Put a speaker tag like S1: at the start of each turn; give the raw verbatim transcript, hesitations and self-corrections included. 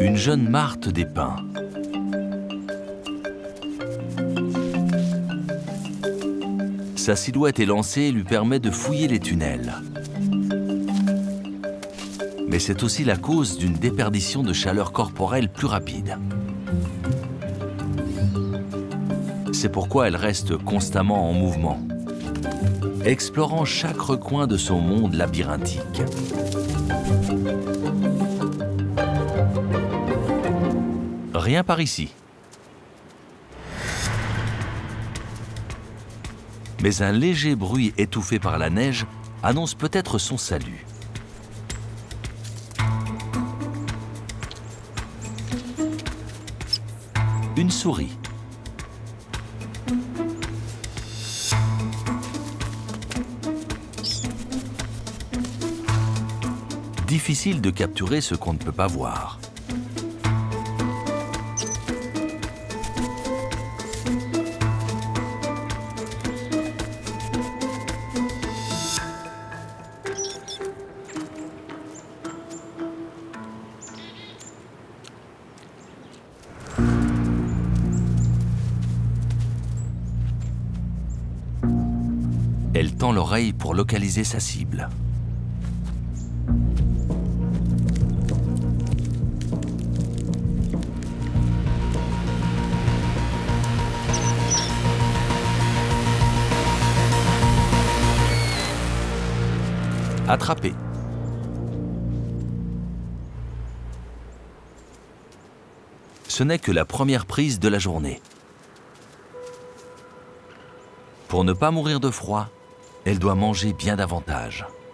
S1: Une jeune Marthe des Pins. Sa silhouette élancée lui permet de fouiller les tunnels. Mais c'est aussi la cause d'une déperdition de chaleur corporelle plus rapide. C'est pourquoi elle reste constamment en mouvement, explorant chaque recoin de son monde labyrinthique. Rien par ici. Mais un léger bruit étouffé par la neige annonce peut-être son salut. Une souris. Difficile de capturer ce qu'on ne peut pas voir. Elle tend l'oreille pour localiser sa cible. Attrapé. Ce n'est que la première prise de la journée. Pour ne pas mourir de froid, elle doit manger bien davantage.